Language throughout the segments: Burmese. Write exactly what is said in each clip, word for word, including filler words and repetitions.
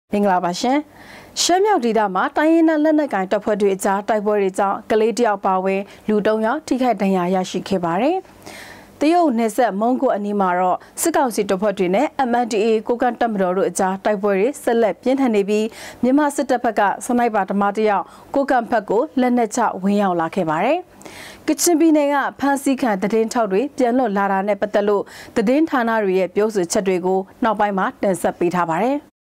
မင်္ဂလာပါရှင်ရှမ်းမြောက်ဒေသမှာတိုင်းရင်းသားလက်နက်ကိုင်တပ်ဖွဲ့တွေအကြားတိုက်ပွဲတွေကြောင့်ကလေးတယောက်ပါဝင်လူသုံးယောက်ထိခိုက်ဒဏ်ရာရရှိခဲ့ပါတယ်။တရုတ်နယ်စပ်မုံကိုအနီးမှာတော့စစ်ကောင်စီတပ်ဖွဲ့တွေနဲ့ M N D A A ကိုကန့်တပ်မတော်တို့အကြားတိုက်ပွဲတွေဆက်လက်ပြင်းထန်နေပြီးမြန်မာစစ်တပ်ဘက်ကစနိုက်ပါဓမာတယောက်ကိုကန့်ဘက်ကိုလက်နက်ချဝင်ရောက်လာခဲ့ပါတယ်။ကချင်ပြည်နယ်ကဖမ်းဆီးခံသတင်းထောက်တွေပြန်လွတ်လာတာနဲ့ပတ်သက်လို့သတင်းဌာနတွေရဲ့ပြောဆိုချက်တွေကိုနောက်ပိုင်းမှာတင်ဆက်ပေးထားပါတယ်။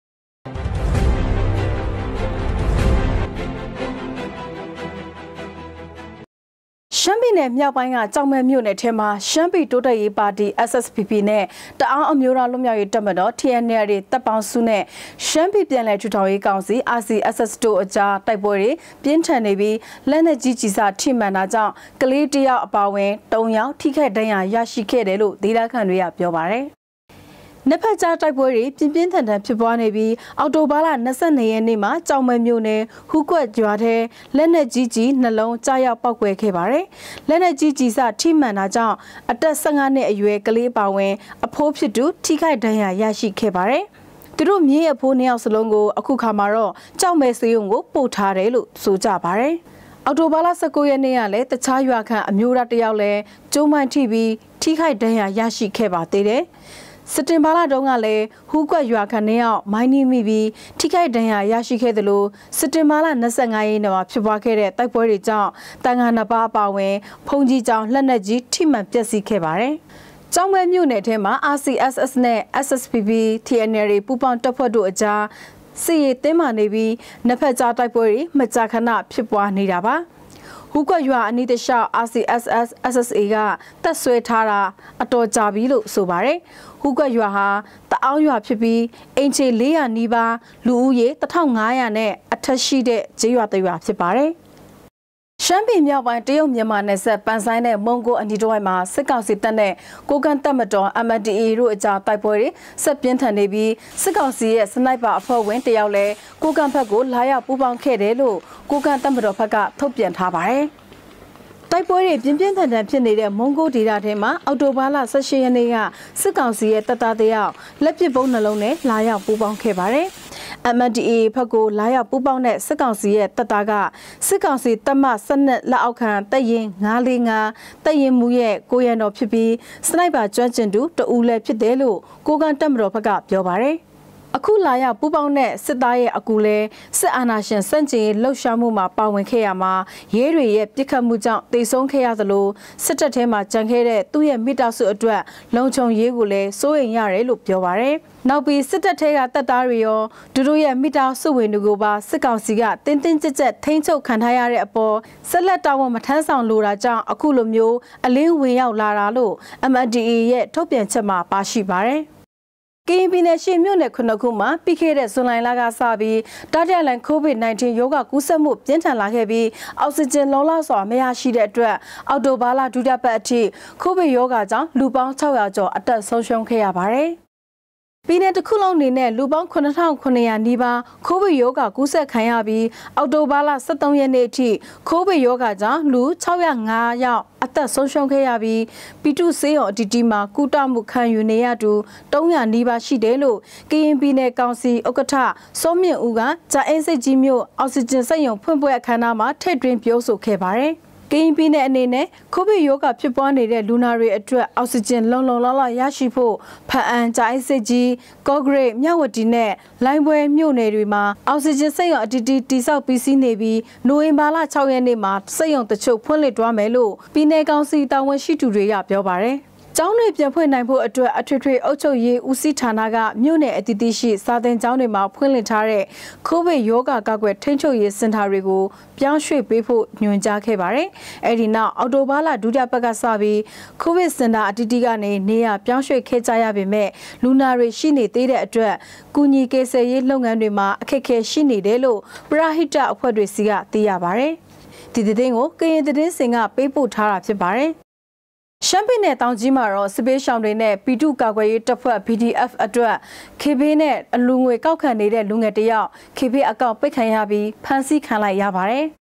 ရှမ်းပြည်နယ်မြောက်ပိုင်းကကြောင်မဲမြို့နယ်ထဲမှာရှမ်းပြည်တိုးတက်ရေးပါတီ S S P P နဲ့တအောင်းအမျိုးသားလွတ်မြောက်ရေးတပ်မတော် T N L တွေတပ်ပေါင်းစုနဲ့ရှမ်းပြည်ပြည်နယ်ထူထောင်ရေးကောင်စီ R C S S တို့အကြားတိုက်ပွဲတွေပြင်းထန်နေပြီးလက်နက်ကြီးကြီးစားထိမှန်တာကြောင့်ကလေးတယောက်အပါအဝင်၃ယောက်ထိခိုက်ဒဏ်ရာရရှိခဲ့တယ်လို့ဒေသခံတွေကပြောပါတယ်။နှစ်ဖက်ကြားတိုက်ပွဲတွေပြင်းပြင်းထန်ထန်ဖြစ်ပွားနေပြီးအော်တိုဘာလ၂၂ရက်နေ့မှာကြောင်မဲမြို့နယ်ဟူးကွက်ရွာထဲလက်နက်ကြီးကြီးနှလုံးကြားရောက်ပောက်ကွဲခဲ့ပါတယ်။လက်နက်ကြီးကြီးစထိမှန်တာကြောင့်အသက်၁၅နှစ်အရွယ်ကလေးပါဝင်အဖိုးဖြစ်သူထိခိုက်ဒဏ်ရာရရှိခဲ့ပါတယ်။သူတို့မြေအဖိုးနှစ်ယောက်စလုံးကိုအခုခါမှာတော့ကြောင်မဲစေယုံကိုပို့ထားတယ်လို့ဆိုကြပါတယ်။အော်တိုဘာလ၁၉ရက်နေ့ကလည်းတခြားရွာခန့်အမျိုးသားတယောက်လည်းကျိုးမိုင်းထိပြီးထိခိုက်ဒဏ်ရာရရှိခဲ့ပါသေးတယ်။စက်တင်ဘာလတုန်းကလည်းဟူးကွက်ရွာခန့်နဲ့အောင်မိုင်းနီးမိပြီးထိခိုက်ဒဏ်ရာရရှိခဲ့သလိုစက်တင်ဘာလ၂၅ရက်နေ့မှာဖြစ်ပွားခဲ့တဲ့တိုက်ပွဲတွေကြောင့်တန်ခါနှစ်ပါးပါဝင်ဖုန်ကြီးကြောင်လက်နက်ကြီးထိမှန်ပျက်စီးခဲ့ပါတယ်။ကျောင်းမဲမြို့နယ်ထဲမှာ R C S S နဲ့ S S P P T N L တွေပူးပေါင်းတပ်ဖွဲ့တို့အကြားစစ်ရေးတင်းမာနေပြီးနှစ်ဖက်ကြားတိုက်ပွဲတွေမကြာခဏဖြစ်ပွားနေတာပါ။ဟူးကွက်ရွာအနီးတလျှောက် R C S S S S A ကတပ်ဆွဲထားတာအတော်ကြာပြီလို့ဆိုပါတယ်။ဟူးကွက်ရွာဟာတအောင်းရွာဖြစ်ပြီးအင်ချေ၄၀၀နီးပါးလူဦးရေ၁၅၀၀နဲ့အထက်ရှိတဲ့ကျေးရွာတစ်ရွာဖြစ်ပါတယ်။ရှမ်းပြည်မြောက်ပိုင်းတရုတ်မြန်မာနယ်စပ်ပန်ဆိုင်နဲ့မုံကိုအနီးတစ်ဝိုက်မှာစစ်ကောင်စီတပ်နဲ့ကိုကန့်တပ်မတော် M N D A A တို့အကြားတိုက်ပွဲတွေဆက်ပြင်းထန်နေပြီးစစ်ကောင်စီရဲ့စနိုက်ပါအဖွဲ့ဝင်တယောက်လည်းကိုကန့်ဘက်ကိုလာရောက်ပူးပေါင်းခဲ့တယ်လို့ကိုကန့်တပ်မတော်ဘက်ကထုတ်ပြန်ထားပါတယ်။တိုက်ပွဲတွေပြင်းပြင်းထန်ထန်ဖြစ်နေတဲ့မုံကိုဒေသထဲမှာအော်တိုဘာလ၁၈ရက်နေ့ကစစ်ကောင်စီရဲ့တပ်သားတယောက်လက်ပစ်ဗုံးနှလုံးနဲ့လာရောက်ပူးပေါင်းခဲ့ပါတယ်။ M N D A A ဘက်ကိုလာရောက်ပူးပေါင်းတဲ့စစ်ကောင်စီရဲ့တပ်သားကစစ်ကောင်စီတပ်မစနစ်လက်အောက်ခံတပ်ရင်း၅၄၅တပ်ရင်းမှုရဲ့ကိုရန်တော်ဖြစ်ပြီးစနိုက်ပါကျွမ်းကျင်သူတဦးလည်းဖြစ်တယ်လို့ကိုကန့်တပ်မတော်ဘက်ကပြောပါတယ်။အခုလာရောက်ပူးပေါင်းတဲ့စစ်သားရဲ့အကူလဲစစ်အာဏာရှင်စန့်ကျင်လှုပ်ရှားမှုမှာပါဝင်ခဲ့ရမှာရဲတွေရဲ့ပြစ်ခတ်မှုကြောင့်တိတ်ဆုံးခဲ့ရသလိုစစ်တပ်ထဲမှာကြံခဲ့တဲ့သူ့ရဲ့မိသားစုအတွက်လုံခြုံရေးကိုလည်းစိုးရိမ်ရတယ်လို့ပြောပါရယ်နောက်ပြီးစစ်တပ်ထဲကတပ်သားတွေရောသူတို့ရဲ့မိသားစုဝင်တွေကိုပါစစ်ကောင်စီကတင်းတင်းကြပ်ကြပ်ထိန်းချုပ်ခံထားရတဲ့အပေါ်ဆက်လက်တာဝန်မထမ်းဆောင်လိုတာကြောင့်အခုလိုမျိုးအလင်းဝင်ရောက်လာတာလို့ M N D A A ရဲ့ထုတ်ပြန်ချက်မှာပါရှိပါတယ်ကရင်ပြည်နယ်ရှိမြို့နယ်ခုနှစ်ခုမှာပြီးခဲ့တဲ့ဇွန်လလကစပြီးတတိယလှိုင်း COVID ၁၉ ရောဂါကူးစက်မှုပြင်းထန်လာခဲ့ပြီးအောက်ဆီဂျင်လုံလောက်စွာမရရှိတဲ့အတွက်အောက်တိုဘာလဒုတိယပတ်အထိ COVID ရောဂါကြောင့်လူပေါင်း၆၀၀ကျော်အသက်ဆုံးရှုံးခဲ့ရပါတယ်။ပြည်နယ်တစ်ခုလုံးအနေနဲ့လူပေါင်း၇ထောင်၇ရာနီးပါးကိုဗစ်ရောဂါကူးစက်ခံရပြီးအောက်တိုဘာလ၁၃ရက်နေ့အထိကိုဗစ်ရောဂါကြောင့်လူ၆၀၅ယောက်အသက်ဆုံးရှုံးခဲ့ရပြီးပြည်သူ့ဆေးရုံအတီးတီမှာကုသမှုခံယူနေရသူ၃ရာနီးပါးရှိတယ်လို့ကရင်ပြည်နယ်ကောင်စီဥက္ကဋ္ဌစောမြင့်ဦးကဂျာအင်းစိတ်ကြီးမြို့အောက်ဆီဂျင်စက်ရုံဖွင့်ပွဲအခမ်းအနားမှာထည့်သွင်းပြောဆိုခဲ့ပါတယ်။ကရင်ပြည်နယ်အနေနဲ့ကိုဗစ်ရောဂါဖြစ်ပွားနေတဲ့လူနာတွေအတွက်အောက်ဆီဂျင်လုံလုံလောက်လောက်ရရှိဖို့ဖအံဂျာအိုက်စစ်ကြီးကော့ဂရိတ်မြဝတီနဲ့လိုင်းပွဲမြို့နယ်တွေမှာအောက်ဆီဂျင်စက်ရုံအတီးတီးတိစောက်ပြီးစီးနေပြီးနိုဝင်ဘာလ၆ရက်နေ့မှာစက်ရုံတချို့ဖွင့်လှစ်သွားမယ်လို့ပြည်နယ်ကောင်စီတာဝန်ရှိသူတွေကပြောပါတယ်ကျောင်းတွေပြန်ဖွင့်နိုင်ဖို့အတွက်အထွေထွေအုပ်ချုပ်ရေးဦးစီးဌာနကမြို့နယ်အသီးသီးရှိစာသင်ကျောင်းတွေမှာဖွင့်လှစ်ထားတဲ့ကိုဗစ်ရောဂါကာကွယ်ထိန်းချုပ်ရေးစင်တာတွေကိုပြောင်းရွှေ့ပေးဖို့ညွှန်ကြားခဲ့ပါတယ်။အဲဒီနောက်အော်တိုဘာလဒုတိယပတ်ကစပြီးကိုဗစ်စင်တာအသီးသီးကနေနေရပြောင်းရွှေ့ခဲ့ကြရပေမဲ့လူနာတွေရှိနေသေးတဲ့အတွက်ကုညီကေဆယ်ရေးလုပ်ငန်းတွေမှာအခက်အခဲရှိနေတယ်လို့ပရဟိတအဖွဲ့တွေစီကသိရပါတယ်။ဒီသတင်းကိုကရင်သတင်းစင်ကပေးပို့ထားတာဖြစ်ပါတယ်။ရှမ်းပြည်နယ်တောင်ကြီးမှာတော့စစ်ပေးရှောင်တွေနဲ့ပြည်သူ့ကာကွယ်ရေးတပ်ဖွဲ့ B D F အတွက်ခေဘေးနဲ့အလူငွေကောက်ခံနေတဲ့လူငယ်တယောက်ခေဘေးအကောင့်ပိတ်ခံရပြီးဖမ်းဆီးခံလိုက်ရပါတယ်။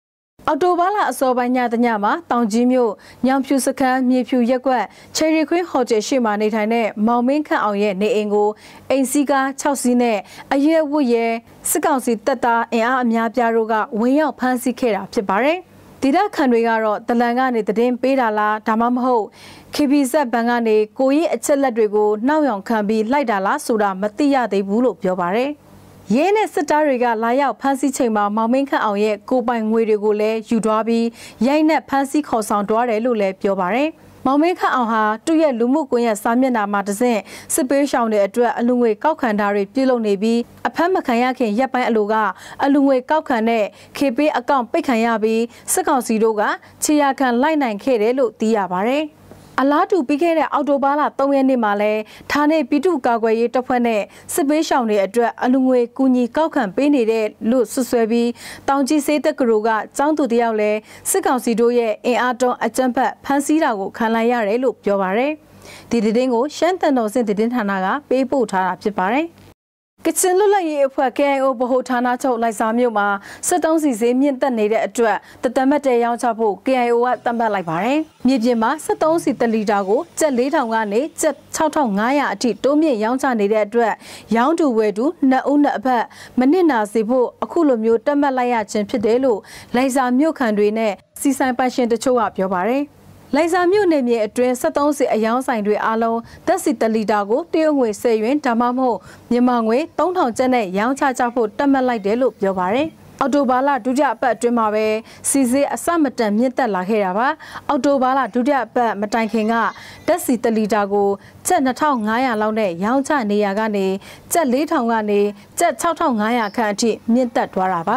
အော်တိုဘာလာအစောပိုင်းညတညမှာတောင်ကြီးမြို့ညောင်ဖြူစခန်းမြေဖြူရက်ကွက်ချယ်ရီခွင်းဟိုတယ်ရှိမှနေထိုင်တဲ့မောင်မင်းခန့်အောင်ရဲ့နေအိမ်ကိုအိမ်စီးကား၆စီးနဲ့အရွယ်ဝတ်ရဲစစ်ကောင်စီတပ်သားအင်အားအများပြားတို့ကဝင်ရောက်ဖမ်းဆီးခဲ့တာဖြစ်ပါတယ်။ဒေသခံတွေကတော့တလန်ကနေတည်င်းပေးတာလားဒါမှမဟုတ် ခေဘီဇက်ဘဏ်ကနေကိုကြီးအချက်လက်တွေကိုနှောက်ယောင်ခံပြီးလိုက်တာလားဆိုတာမသိရသေးဘူးလို့ပြောပါတယ်။ရဲနဲ့စစ်သားတွေကလာရောက်ဖမ်းဆီးချိန်မှာမောင်မင်းခန့်အောင်ရဲ့ကိုပိုင်ငွေတွေကိုလည်းယူသွားပြီးရိုက်နှက်ဖမ်းဆီးခေါ်ဆောင်သွားတယ်လို့လည်းပြောပါတယ်။မောင်မင်းခန့်အောင်ဟာသူ့ရဲ့လူမှုကွန်ရက်စာမျက်နှာမှာတဆင့်စစ်ပေးရှောင်တဲ့အတွက်အလူငွေကောက်ခံတာတွေပြုလုပ်နေပြီးအဖမ်းမခံရခင်ရက်ပိုင်းအလိုကအလူငွေကောက်ခံတဲ့ ခေပေးအကောင့်ပိတ်ခံရပြီးစစ်ကောင်စီတို့ကခြေရာခံလိုက်နိုင်ခဲ့တယ်လို့သိရပါတယ်။အလားတူပြီးခဲ့တဲ့အောက်တိုဘာလ၃ရက်နေ့မှာလဲဌာနေပြည်သူ့ကာကွယ်ရေးတပ်ဖွဲ့နဲ့စစ်ပေးရှောင်တွေအတွက်အလူငွေကူညီကောက်ခံပေးနေတဲ့လို့ဆွဆွဲပြီးတောင်ကြီးစေးတက္ကသိုလ်ကကျောင်းသူတယောက်လဲစစ်ကောင်စီတို့ရဲ့အင်အားတွန်းအကြမ်းဖက်ဖမ်းဆီးတာကိုခံလိုက်ရတယ်လို့ပြောပါရယ်ဒီသတင်းကိုရှမ်းတန်တော်စင်သတင်းဌာနကပေးပို့ထားတာဖြစ်ပါတယ်ကချင်လွတ်လပ်ရေးအဖွဲ့ K I O ဗဟိုဌာနချုပ်လိုက်စာမြို့မှာစစ်တုံးစီဈေးမြင့်တက်နေတဲ့အတွက်တသက်မတ်တဲရောင်းချဖို့ K I O ကတတ်မှတ်လိုက်ပါတယ်။မြေပြင်မှာစစ်တုံးစီတစ်လီတာကိုကျပ်၄ထောင်ကနေကျပ်၆ထောင်၅ရာအထိတိုးမြင့်ရောင်းချနေတဲ့အတွက်ရောင်းသူဝယ်သူနှစ်ဦးနှစ်အဖက်မနစ်နာစေဖို့အခုလိုမျိုးတတ်မှတ်လိုက်ရခြင်းဖြစ်တယ်လို့လိုက်စာမြို့ခံတွေနဲ့စီဆိုင်ပိုင်ရှင်တချို့ကပြောပါတယ်။လိုက်စာမြို့နယ်မြေအတွင်းစစ်တုံးစီအယောင်းဆိုင်တွေအားလုံးတက်စီတလီတာကိုတရုတ်ငွေ၁၀ရွင်ဒါမှမဟုတ်မြန်မာငွေ၃ထောင်ကျပ်နဲ့ရောင်းချကြဖို့တတ်မှတ်လိုက်တယ်လို့ပြောပါရယ်အော်တိုဘာလဒုတိယအပတ်အတွင်းမှာပဲစီစေးအစမတန်မြင့်တက်လာခဲ့တာပါအော်တိုဘာလဒုတိယအပတ်မတိုင်ခင်ကတက်စီတလီတာကိုကျပ်၂ထောင်၅ရာလောက်နဲ့ရောင်းချနေရကနေကျပ်၄ထောင်ကနေကျပ်၆ထောင်၅ရာခန့်အထိမြင့်တက်သွားတာပါ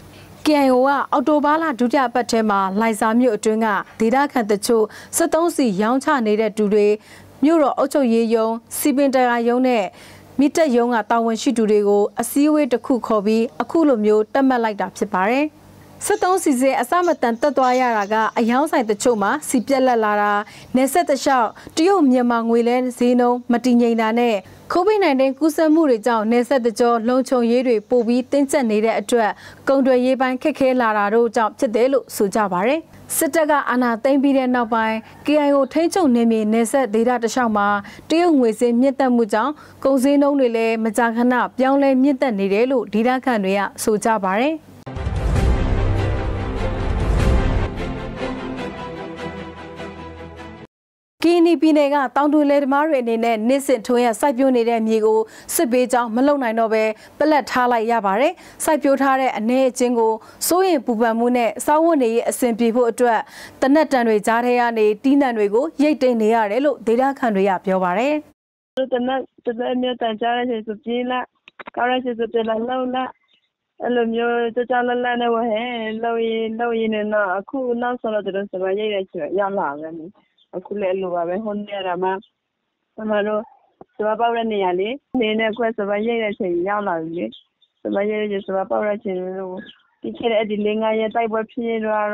K I O ကအော်တိုဘာလဒုတိယပတ်ထဲမှာလိုက်စာမြို့အတွင်းကဒေသခံတချို့စစ်တုံးစီရောင်းချနေတဲ့သူတွေမြို့တော်အုပ်ချုပ်ရေးရုံးစီပင်တရားရုံးနဲ့မိတက်ရုံးကတာဝန်ရှိသူတွေကိုအစည်းအဝေးတစ်ခုခေါ်ပြီးအခုလိုမျိုးတတ်မှတ်လိုက်တာဖြစ်ပါတယ်။စစ်တုံးစီစဲအစမတန်တက်သွားရတာကအယောင်းဆိုင်တချို့မှာစီပြက်လက်လာတာနေဆက်တလျှောက်တရုတ်မြန်မာငွေလဲဈေးနှုန်းမတည်ငြိမ်တာနဲ့ကိုဗစ်၁၉ ကူးစက်မှုတွေကြောင့်နေဆက်တကြောလုံခြုံရေးတွေပိုပြီးတင်းကျပ်နေတဲ့အတွက်ကုန်သွယ်ရေးပိုင်းခက်ခဲလာတာတို့ကြောင့်ဖြစ်တယ်လို့ဆိုကြပါရယ်စစ်တပ်ကအာဏာသိမ်းပြီးတဲ့နောက်ပိုင်း K I O ထိန်းချုပ်နေမြေနေဆက်ဒေသတလျှောက်မှာတရုတ်ငွေစင်းမြင့်တက်မှုကြောင့်ကုန်စည်နှုန်းတွေလည်းမကြာခဏပြောင်းလဲမြင့်တက်နေတယ်လို့ဒေသခံတွေကဆိုကြပါရယ်ကီနီပြည်နယ်ကတောင်တူလေသမားတွေအနေနဲ့နှစ်စဉ်ထွန်းရစိုက်ပျိုးနေတဲ့မြေကိုစစ်ပေးကြောင်းမလုံနိုင်တော့ပဲပလက်ထားလိုက်ရပါတယ်။စိုက်ပျိုးထားတဲ့အနေအချင်းကိုစိုးရင်ပူပန်မှုနဲ့စောင်းဝတ်နေရေးအဆင်ပြေဖို့အတွက်တနက်တန်တွေကြားထဲကနေတီးနှံတွေကိုရိတ်သိမ်းနေရတယ်လို့ဒေသခံတွေကပြောပါတယ်။တနက်တနက်မျိုးတန်ကြားရတဲ့ဆိုပြေးလာကောင်းရတဲ့ဆိုပြေးလာလောက်လာအဲ့လိုမျိုးကြကြလလနဲ့ဝဟဲလောက်ရင်လောက်ရင်တော့အခုနောက်ဆိုတော့တို့စပါရိတ်ရချင်ရောက်လာတယ်အခုလည်းလိုပါပဲဟိုနေရာမှာကျမတို့စပါပေါက်တဲ့နေရာလေးနေနဲ့ခွဲစပါရိတ်တဲ့ချိန်ရောက်လာပြီလေစပါရိတ်ရစပါပေါက်တဲ့ချိန်လို့ဒီခေတ်အဲ့ဒီလေးငါရဲ့တိုက်ပွဲဖြစ်နေတော့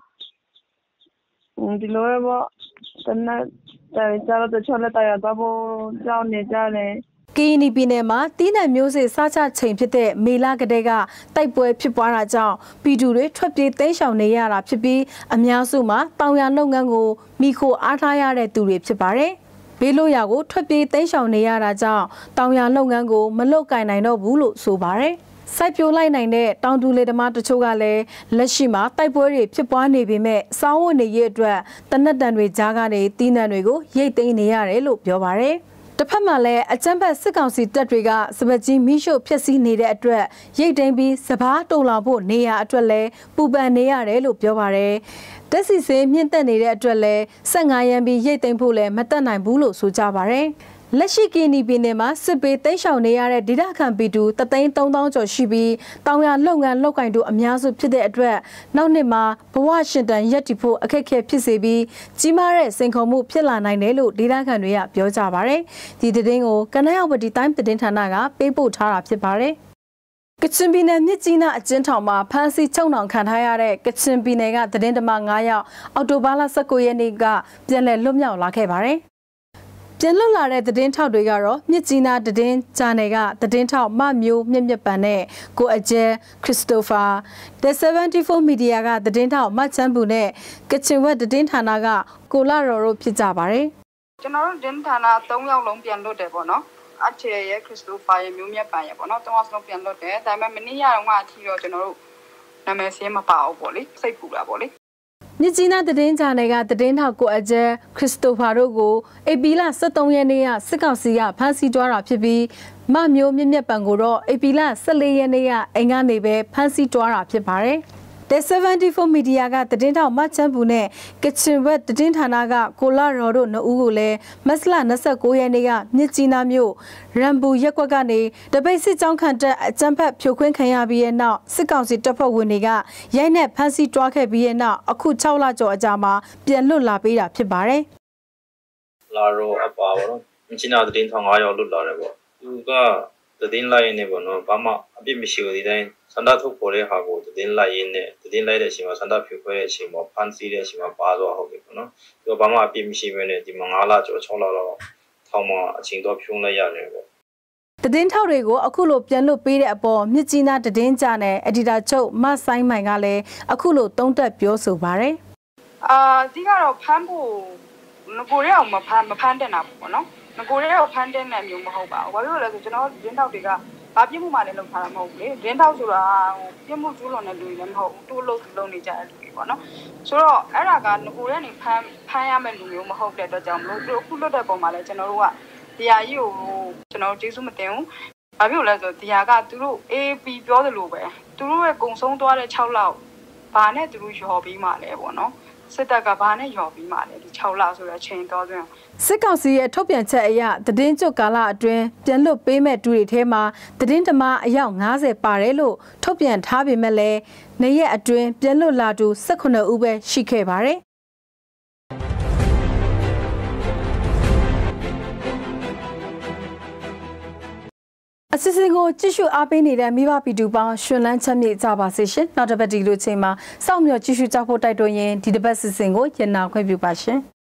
ဒီလိုပေါ့တနက်တိုင်းကျတော့ချောလက်တရားတော့ကြောင်းနေကြတယ်ကီနီပြည်နယ်မှာတီးနှံမျိုးစေ့စားချချိန်ဖြစ်တဲ့မေလကတည်းကတိုက်ပွဲဖြစ်ပွားတာကြောင့်ပြည်သူတွေထွက်ပြေးတိမ်းရှောင်နေရတာဖြစ်ပြီးအများစုမှာတောင်ယာလုပ်ငန်းကိုမိခိုအားထားရတဲ့သူတွေဖြစ်ပါတယ်။ဘေးလို့ရကိုထွက်ပြေးတိမ်းရှောင်နေရတာကြောင့်တောင်ယာလုပ်ငန်းကိုမလုပ်ကင်နိုင်တော့ဘူးလို့ဆိုပါတယ်။စိုက်ပျိုးလိုက်နိုင်တဲ့တောင်တူလေသမားတချို့ကလည်းလက်ရှိမှာတိုက်ပွဲတွေဖြစ်ပွားနေပေမဲ့စောင်းဝတ်နေရေးအတွက်တနက်တန်တွေကြားကနေတီးနှံတွေကိုရိတ်သိမ်းနေရတယ်လို့ပြောပါတယ်။တစ်ဖက်မှာလည်းအကြမ်းဖက်စစ်ကောင်စီတပ်တွေကစပကြီးမိရှို့ဖျက်ဆီးနေတဲ့အတွက်ရိတ်သိမ်းပြီးစပားတုံလောင်ဖို့နေရအတွက်လည်းပူပန်နေရတယ်လို့ပြောပါရယ်တက်စီစေးမြင့်တက်နေတဲ့အတွက်လည်း၁၅ရန်ပြီးရိတ်သိမ်းဖို့လည်းမတက်နိုင်ဘူးလို့ဆိုကြပါရယ်လက်ရှိကီနီပြည်နယ်မှာစစ်ပေးတိတ်ရှောင်နေရတဲ့ဒေသခံပြည်သူတသိန်းသုံးသောင်းကျော်ရှိပြီးတောင်ယာလုပ်ငန်းလုပ်ကင်တို့အများစုဖြစ်တဲ့အတွက်နောက်နှစ်မှာဘဝရှင်တန်ရက်တီဖို့အခက်အခဲဖြစ်စေပြီးကြီးမားတဲ့စိန်ခေါ်မှုဖြစ်လာနိုင်တယ်လို့ဒေသခံတွေကပြောကြပါရယ်ဒီသတင်းကိုကနရောက်ပတိတိုင်းသတင်းဌာနကပေးပို့ထားတာဖြစ်ပါတယ်ကချင်ပြည်နယ်မြစ်ကြီးနားအကျဉ်းထောင်မှာဖမ်းဆီးချုပ်နှောင်ခံထားရတဲ့ကချင်ပြည်နယ်ကသတင်းဓမ္မ၅ယောက်အော်တိုဘာလ၁၉ရက်နေ့ကပြန်လည်လွတ်မြောက်လာခဲ့ပါတယ်ပြန်လွတ်လာတဲ့သတင်းထောက်တွေကတော့မြစ်ကြီးနားသတင်းဂျာနယ်ကသတင်းထောက်မမျိုးမြင့်မြတ်ပန်နဲ့ကိုအကျဲခရစ်စတိုဖာ The seventy-four Media ကသတင်းထောက်မချမ်းဘူးနဲ့ကချင်ဝက်သတင်းဌာနကကိုလာရော်တို့ဖြစ်ကြပါတယ်ကျွန်တော်တို့သတင်းဌာနသုံးယောက်လုံးပြန်လွတ်တယ်ပေါ့နော်အချေရဲ့ခရစ်စတိုဖာရဲ့မျိုးမြတ်ပန်ရဲ့ပေါ့နော်သုံးယောက်လုံးပြန်လွတ်တယ်ဒါပေမဲ့မနေ့ကတော့အထီတော့ကျွန်တော်တို့နာမည်စင်းမပါဘူးပေါ့လေစိတ်ပူတာပေါ့လေမြစ်ကြီးနားသတင်းဂျာနယ်ကသတင်းထောက်ကိုအကျဲခရစ်စတိုဖာတို့ကိုဧပြီလ၁၃ရက်နေ့ကစစ်ကောင်စီကဖမ်းဆီးသွားတာဖြစ်ပြီးမမျိုးမြင့်မြတ်ပံကိုတော့ဧပြီလ၁၄ရက်နေ့ကအိမ်ကနေပဲဖမ်းဆီးသွားတာဖြစ်ပါတယ်။ The seventy-four Media ကသတင်းထောက်မချမ်းဘူးနဲ့ကချင်ဘက်သတင်းဌာနကကိုလာရော်တို့နှစ်ဦးကိုလည်းမတ်လ၂၉ရက်နေ့ကမြစ်ကြီးနားမြို့ရန်ဘူရက်ကွက်ကနေတပိတ်စစ်ကြောင်းခံတက်အကြမ်းဖက်ဖြိုခွင်းခံရပြီးတဲ့နောက်စစ်ကောင်စီတပ်ဖွဲ့ဝင်တွေကရိုက်နှက်ဖမ်းဆီးတွားခဲ့ပြီးတဲ့နောက်အခု၆လကျော်အကြာမှာပြန်လွတ်လာပေးတာဖြစ်ပါတယ်။လာရောအပါဘောမြစ်ကြီးနားသတင်းထောက်၅ယောက်လွတ်လာတယ်ပေါ့။သူကသတင်းလိုက်နေပေါ့နော်ဘာမှအပြစ်မရှိဘူးဒီတိုင်းစန္ဒထုတ်ပေါ်တဲ့ဟာကိုသတင်းလိုက်ရင်းနဲ့သတင်းလိုက်တဲ့အချိန်မှာစန္ဒဖြူခွဲတဲ့အချိန်မှာဖန်ဆီးတဲ့အချိန်မှာပါသွားဟုတ်ပြီပေါ့နော်သူကဘာမှအပြစ်မရှိဘဲနဲ့ဒီမှာ၅လကျော်၆လလောက်ထောင်မှာအချိန်တော့ဖြုံးလိုက်ရတယ်ပေါ့သတင်းထောက်တွေကိုအခုလိုပြန်လွတ်ပေးတဲ့အပေါ်မြစ်ကြီးနားသတင်းကြနဲ့အက်ဒီတာချုပ်မဆိုင်မိုင်ကလည်းအခုလိုသုံးသပ်ပြောဆိုပါတယ်အာဒီကတော့ဖမ်းဖို့ငကိုရဲအောင်မဖမ်းမဖမ်းတဲ့နာပေါ့နော်ငကိုရဲကိုဖမ်းတဲ့နာမျိုးမဟုတ်ပါဘူးဘာလို့လဲဆိုကျွန်တော်သတင်းထောက်တွေကဘာပြစ်မှုမှလည်းလုပ်ထားတာမဟုတ်ဘူးလေသတင်းထောက်ဆိုတာဟိုပြစ်မှုကျူးလွန်တဲ့လူတွေလည်းမဟုတ်ဘူးတိုးလို့လုပ်နေကြတဲ့လူတွေပေါ့နော်ဆိုတော့အဲ့ဒါကငကိုရဲနေဖမ်းဖမ်းရမယ့်လူမျိုးမဟုတ်တဲ့အတွက်ကြောင့်မလို့တို့အခုလွတ်တဲ့ပုံမှာလည်းကျွန်တော်တို့ကတရားကြီးကိုကျွန်တော်ကျေးဇူးမတင်ဘူးဘာဖြစ်လို့လဲဆိုတရားကသူတို့ A P ပြောသလိုပဲသူတို့ရဲ့ကုံဆုံးသွားတဲ့၆လောက်ဘာနဲ့သူတို့ရော်ပြီးမှလဲပေါ့နော်စစ်တပ်ကဘာနဲ့ရော်ပြီးမှလဲဒီ၆လဆိုတော့ချိန်တော်သွင်းစစ်ကောင်စီရဲ့ထုတ်ပြန်ချက်အရသတင်းကြွကာလအတွင်းပြန်လွတ်ပေးမဲ့တူတွေထဲမှာသတင်းဓမ္မအယောက်၅၀ပါတယ်လို့ထုတ်ပြန်ထားပေမဲ့လည်းနေ့ရက်အတွင်းပြန်လွတ်လာသူ၁၈ဦးပဲရှိခဲ့ပါတယ်အစစ်စင်ကိုကြည့်ရှုအားပေးနေတဲ့မိဘပြည်သူပေါင်းရှင်လန်းချမ်းမြေ့ကြပါစေရှင်နောက်တစ်ပတ်ဒီလိုချိန်မှာစောင့်မျှော်ကြည့်ရှုကြဖို့တိုက်တွန်းရင်းဒီတစ်ပတ်စစ်စင်ကိုရန်နာခွင့်ပြုပါရှင်